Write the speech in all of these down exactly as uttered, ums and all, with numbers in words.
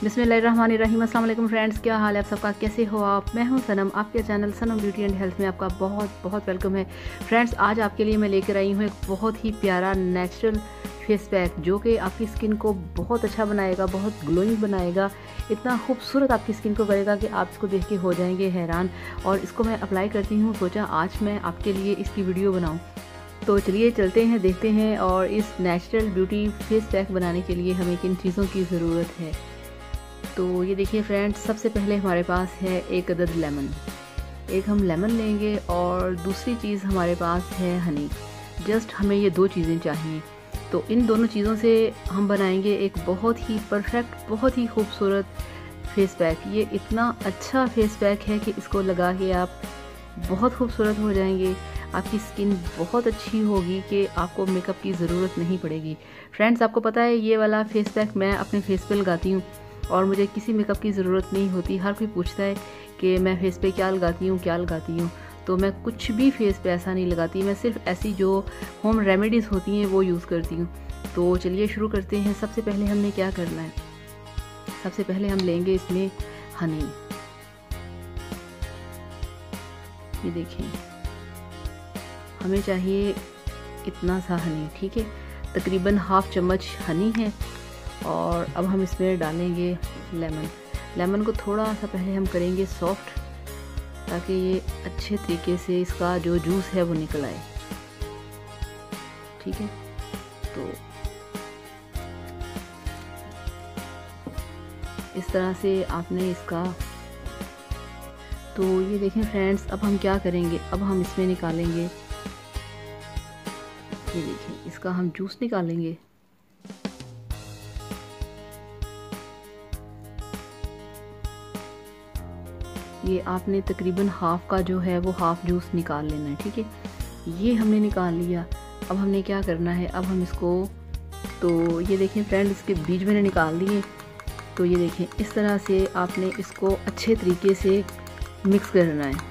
बिस्मिल्लाहिर्रहमानिर्रहीम। अस्सलाम वालेकुम फ्रेंड्स, क्या हाल है आप सबका, कैसे हो आप। मैं हूं सनम, आपके channel Sanam beauty and health में आपका बहुत बहुत वेलकम है। फ्रेंड्स, आज आपके लिए मैं लेकर आई हूं एक बहुत ही प्यारा नेचुरल फेस पैक जो कि आपकी स्किन को बहुत अच्छा बनाएगा, बहुत ग्लोइंग बनाएगा, इतना खूबसूरत आपकी स्किन को करेगा कि आप इसको देख के हो जाएंगे हैरान। और इसको मैं अप्लाई करती हूँ, सोचा आज मैं आपके लिए इसकी वीडियो बनाऊँ। तो चलिए चलते हैं, देखते हैं। और इस नेचुरल ब्यूटी फेस पैक बनाने के लिए हमें किन चीज़ों की ज़रूरत है। तो ये देखिए फ्रेंड्स, सबसे पहले हमारे पास है एक अदद लेमन, एक हम लेमन लेंगे। और दूसरी चीज़ हमारे पास है हनी। जस्ट हमें ये दो चीज़ें चाहिए। तो इन दोनों चीज़ों से हम बनाएंगे एक बहुत ही परफेक्ट, बहुत ही खूबसूरत फेस पैक। ये इतना अच्छा फेस पैक है कि इसको लगा के आप बहुत खूबसूरत हो जाएंगे। आपकी स्किन बहुत अच्छी होगी कि आपको मेकअप की ज़रूरत नहीं पड़ेगी। फ्रेंड्स, आपको पता है ये वाला फेस पैक मैं अपने फेस पे लगाती हूँ और मुझे किसी मेकअप की ज़रूरत नहीं होती। हर कोई पूछता है कि मैं फेस पे क्या लगाती हूँ क्या लगाती हूँ तो मैं कुछ भी फेस पे ऐसा नहीं लगाती। मैं सिर्फ ऐसी जो होम रेमेडीज़ होती हैं वो यूज़ करती हूँ। तो चलिए शुरू करते हैं। सबसे पहले हमने क्या करना है, सबसे पहले हम लेंगे इसमें हनी। ये देखें, हमें चाहिए इतना सा हनी, ठीक है, तकरीबन हाफ चम्मच हनी है। और अब हम इसमें डालेंगे लेमन। लेमन को थोड़ा सा पहले हम करेंगे सॉफ्ट, ताकि ये अच्छे तरीके से इसका जो जूस है वो निकल आए, ठीक है। तो इस तरह से आपने इसका, तो ये देखें फ्रेंड्स, अब हम क्या करेंगे, अब हम इसमें निकालेंगे, ये देखें, इसका हम जूस निकालेंगे। ये आपने तकरीबन हाफ का जो है वो हाफ जूस निकाल लेना है, ठीक है। ये हमने निकाल लिया। अब हमने क्या करना है, अब हम इसको, तो ये देखें फ्रेंड, इसके बीज मैंने निकाल दिए। तो ये देखें, इस तरह से आपने इसको अच्छे तरीके से मिक्स करना है।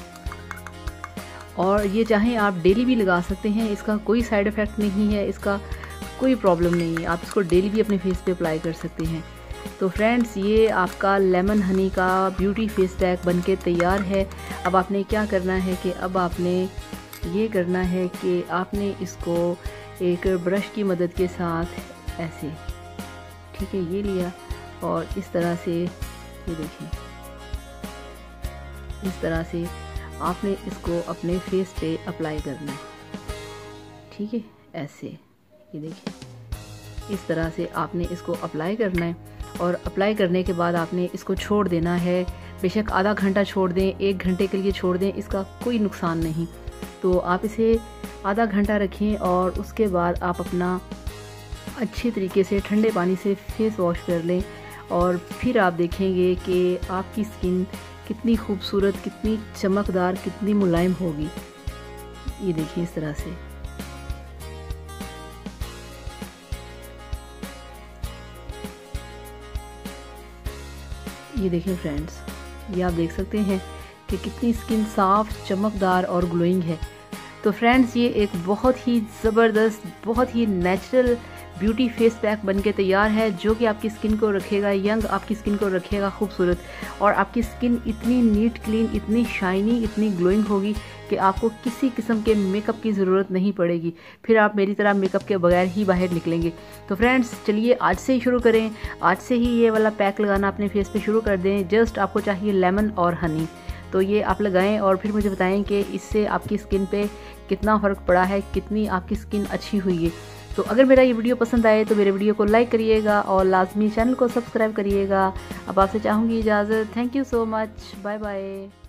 और ये चाहें आप डेली भी लगा सकते हैं, इसका कोई साइड इफ़ेक्ट नहीं है, इसका कोई प्रॉब्लम नहीं है। आप इसको डेली भी अपने फेस पे अप्लाई कर सकते हैं। तो फ्रेंड्स, ये आपका लेमन हनी का ब्यूटी फेस पैक बनके तैयार है। अब आपने क्या करना है कि अब आपने ये करना है कि आपने इसको एक ब्रश की मदद के साथ ऐसे, ठीक है, ये लिया और इस तरह से, ये देखें, इस तरह से आपने इसको अपने फेस पे अप्लाई करना है, ठीक है, ऐसे, ये देखिए, इस तरह से आपने इसको अप्लाई करना है। और अप्लाई करने के बाद आपने इसको छोड़ देना है। बेशक आधा घंटा छोड़ दें, एक घंटे के लिए छोड़ दें, इसका कोई नुकसान नहीं। तो आप इसे आधा घंटा रखें और उसके बाद आप अपना अच्छे तरीके से ठंडे पानी से फेस वॉश कर लें। और फिर आप देखेंगे कि आपकी स्किन कितनी खूबसूरत, कितनी चमकदार, कितनी मुलायम होगी। ये देखिए, इस तरह से। ये देखिए फ्रेंड्स, ये आप देख सकते हैं कि कितनी स्किन साफ, चमकदार और ग्लोइंग है। तो फ्रेंड्स, ये एक बहुत ही ज़बरदस्त, बहुत ही नेचुरल ब्यूटी फेस पैक बनके तैयार है, जो कि आपकी स्किन को रखेगा यंग, आपकी स्किन को रखेगा खूबसूरत। और आपकी स्किन इतनी नीट, क्लीन, इतनी शाइनी, इतनी ग्लोइंग होगी कि आपको किसी किस्म के मेकअप की ज़रूरत नहीं पड़ेगी। फिर आप मेरी तरह मेकअप के बगैर ही बाहर निकलेंगे। तो फ्रेंड्स, चलिए आज से ही शुरू करें। आज से ही ये वाला पैक लगाना अपने फेस पे शुरू कर दें। जस्ट आपको चाहिए लेमन और हनी। तो ये आप लगाएं और फिर मुझे बताएं कि इससे आपकी स्किन पे कितना फ़र्क पड़ा है, कितनी आपकी स्किन अच्छी हुई है। तो अगर मेरा ये वीडियो पसंद आए तो मेरे वीडियो को लाइक करिएगा और लाजमी चैनल को सब्सक्राइब करिएगा। अब आपसे चाहूँगी इजाज़त। Thank you so much, bye bye.